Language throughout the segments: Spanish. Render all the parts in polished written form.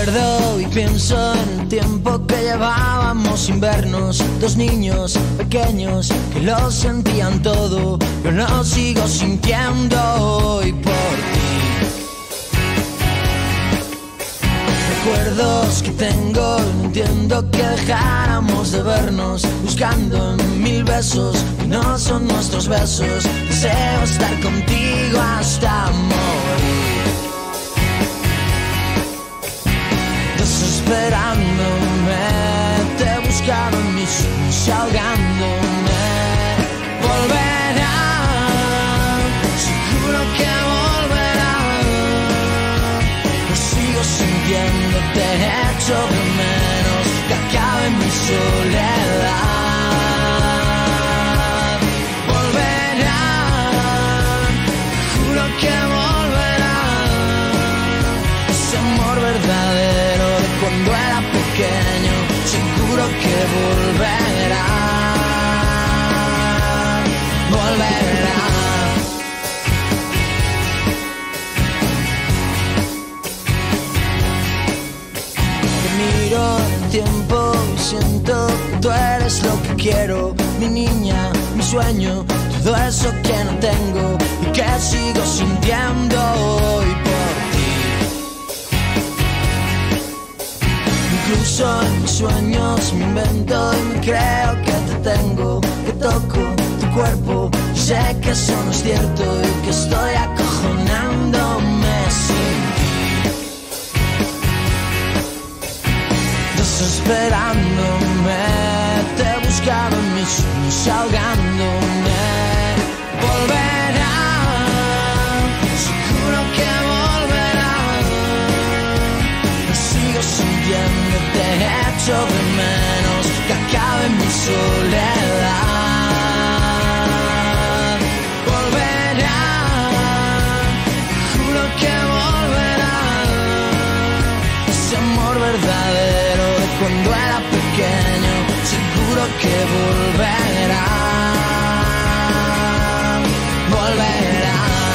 Recuerdo y pienso en el tiempo que llevábamos sin vernos, dos niños pequeños que lo sentían todo. Yo lo sigo sintiendo hoy por ti. Recuerdos que tengo, no entiendo que dejáramos de vernos, buscando en mil besos que no son nuestros besos. Deseo estar contigo hasta morir. Desesperándome, te buscaba en mis sueños y ahogándome. Volverá, seguro que volverá. Lo sigo sintiendo, te echo de menos, que acabe mi soledad. Volverá, juro que volverá. Ese amor verdadero cuando era pequeño, seguro que volverá, volverá. Te miro en el tiempo y siento que tú eres lo que quiero, mi niña, mi sueño, todo eso que no tengo y que sigo sintiendo hoy por ti. Incluso en mis sueños me invento y me creo que te tengo, que toco tu cuerpo y sé que eso no es cierto y que estoy acojonándome sin ti. Desesperándome, te buscaba en mis sueños ahogándome. Volverá, seguro que volverá. Me sigo sintiendo, te echo de menos, que acabe mi soledad. Volverá, juro que volverá. Ese amor verdadero de cuando era pequeño, seguro que volverá, volverá.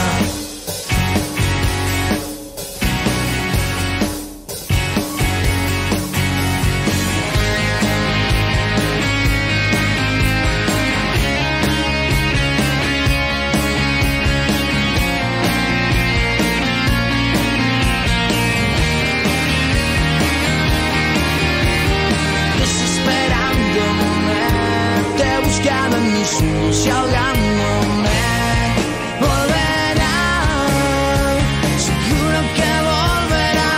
Buscando en mis sueños y ahogándome. Volverá, seguro que volverá.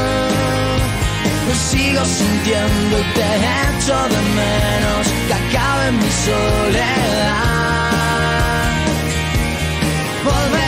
Lo sigo sintiendo y te echo de menos, que acabe mi soledad. Volverá.